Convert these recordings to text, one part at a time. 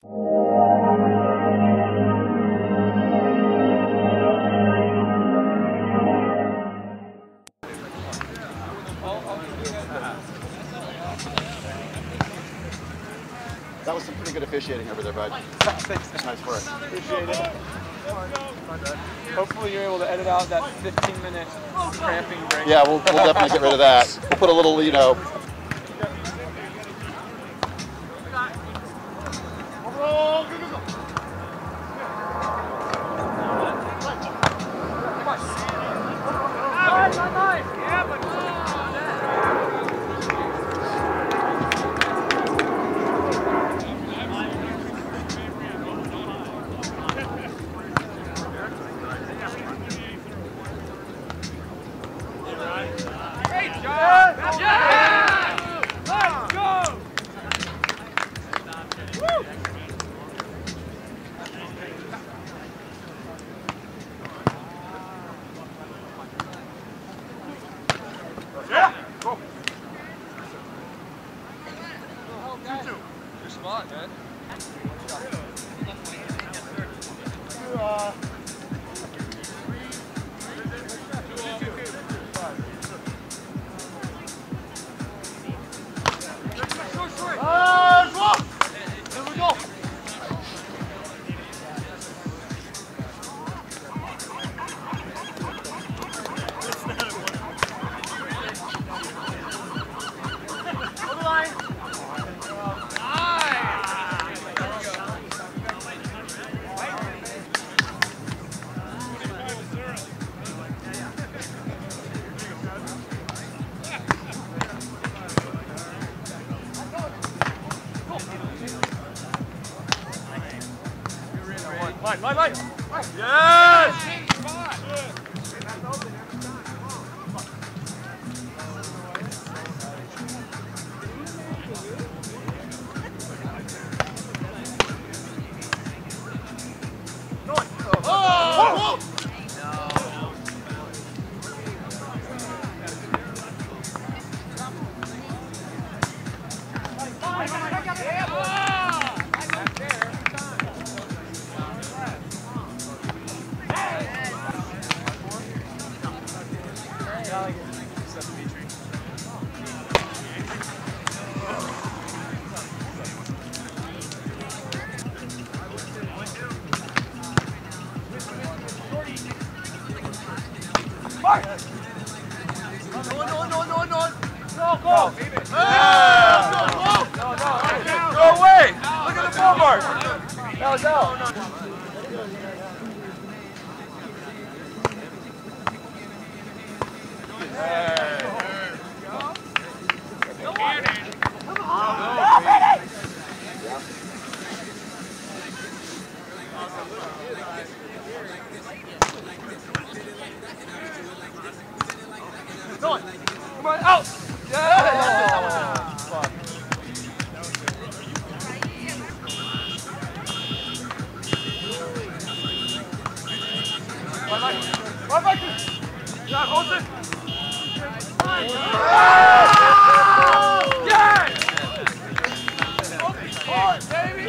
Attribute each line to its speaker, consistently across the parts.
Speaker 1: That was some pretty good officiating over there, bud. Thanks. Nice work.
Speaker 2: Appreciate it. Hopefully you're able to edit out that 15-minute cramping break.
Speaker 1: Yeah, we'll definitely get rid of that. We'll put a little, you know.
Speaker 2: Line. Yes! Come on, out! Yeah! Yeah, Olson! Yes! Open baby!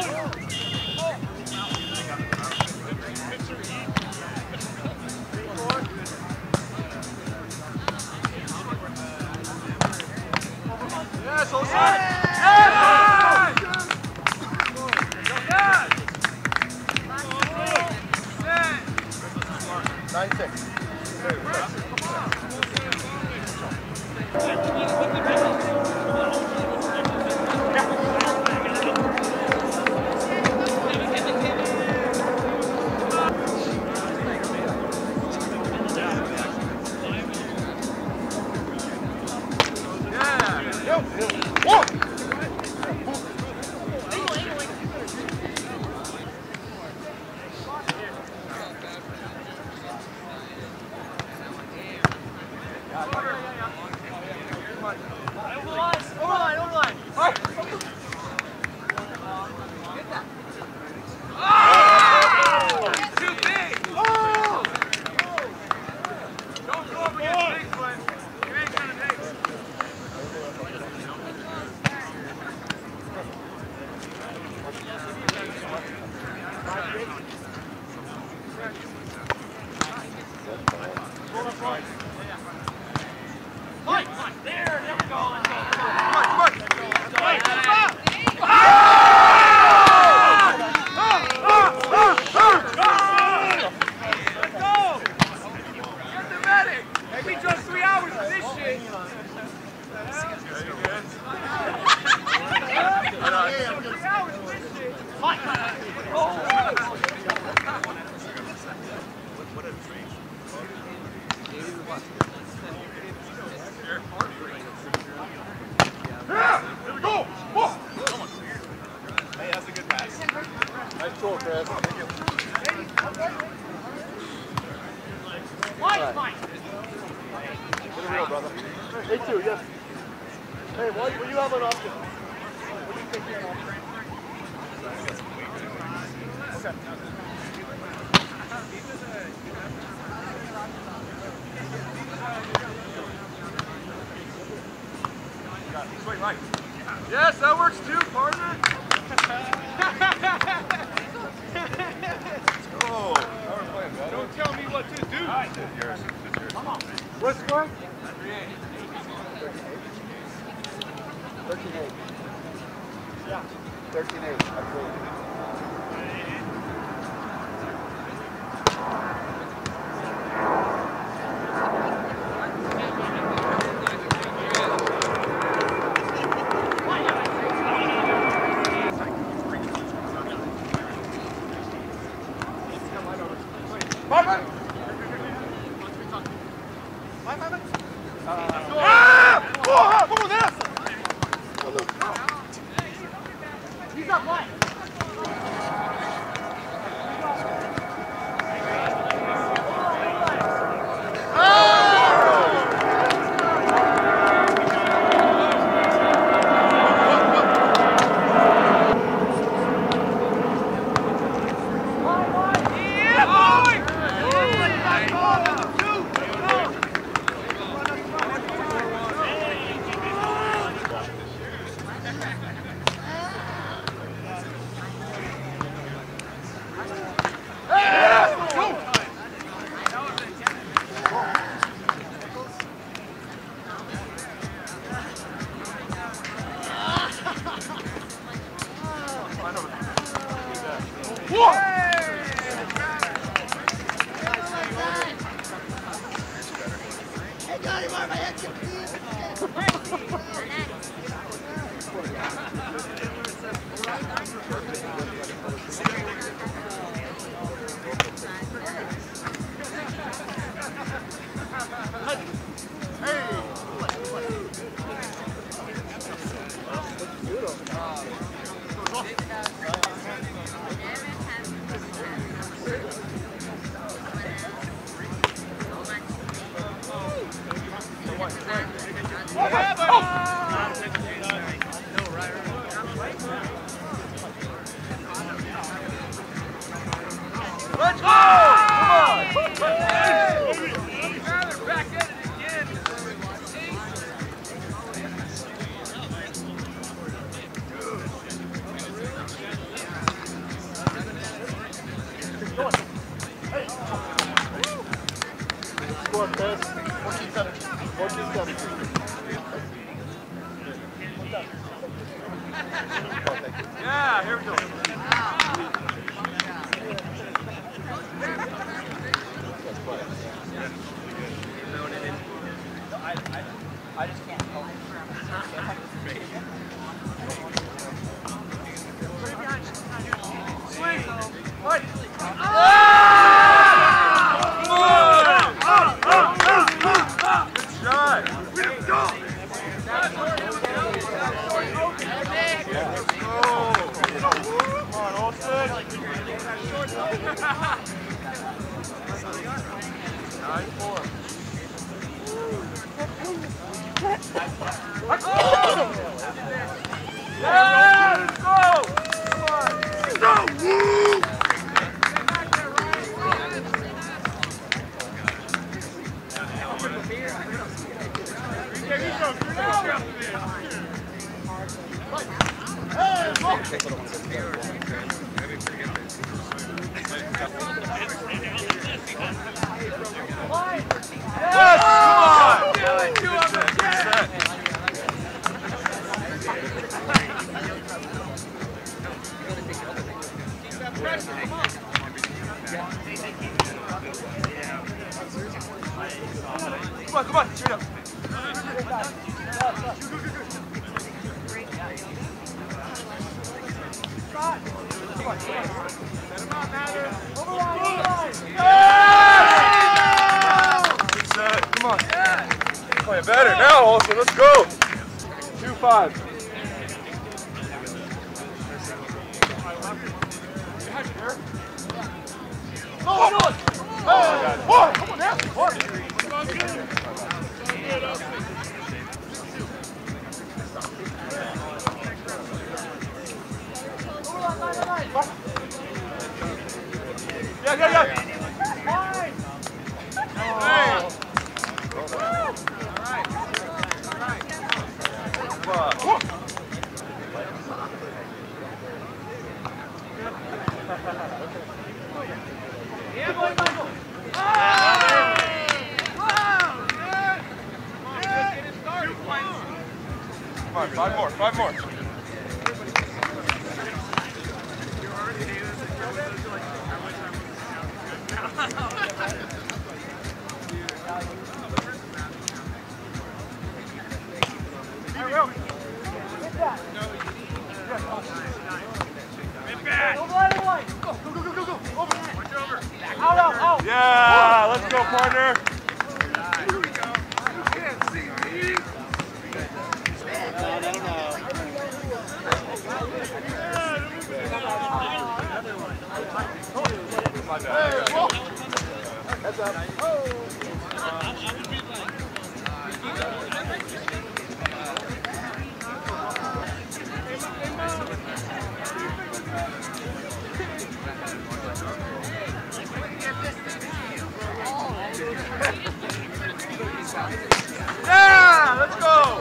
Speaker 2: Yes, Olson! Yes! Yes! 9-6.
Speaker 1: Hey, that's a good pass. Nice goal, Chris. Right. Get a real, brother. Hey, two, yes. Hey, will you have an option? What do you think you're an option? Okay. Swing right.
Speaker 2: Yes, that works too, partner.
Speaker 1: Oh,
Speaker 2: Don't tell me what to do.
Speaker 1: yours.
Speaker 2: Come on.
Speaker 1: What score? 13-8. Yeah. 13-8. Absolutely.
Speaker 2: Let's go! Come on! Back at it again.
Speaker 1: Score, Chris. 14-17.
Speaker 2: Yeah, here we go.
Speaker 3: I just can't help it.
Speaker 2: Swing! Fight! Good shot! Let's go! Come on, Olson! 9-4. Let's go! Yeah, let's go! Come on! Go! Woo! Yes! Come on! Come on, straight up.
Speaker 1: Come on. Play better now, Olson. Let's go. 2-5. Come on, now. Yeah. Five more. Go. Yeah, let's go, partner. Here we go. You can't see me. My bad. Heads up. Yeah, let's go.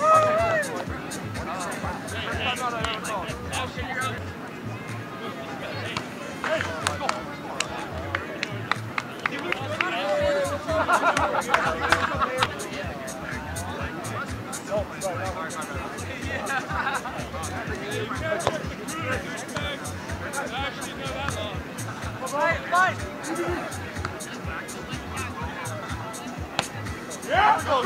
Speaker 1: Yeah, let's go.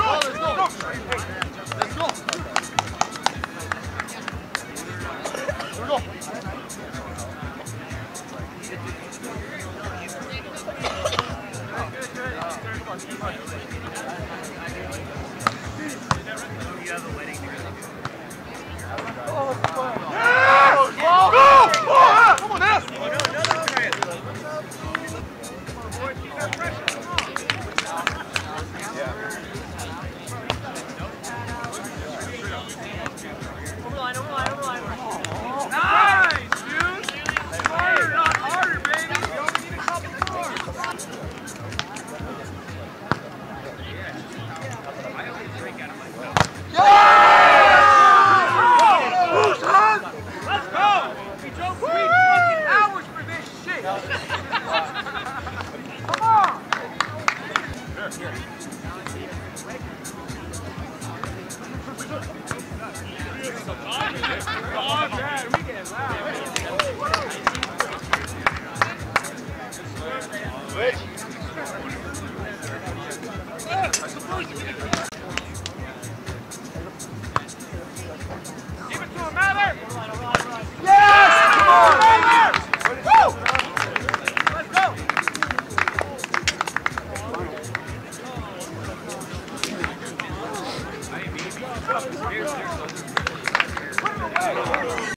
Speaker 1: Let's go!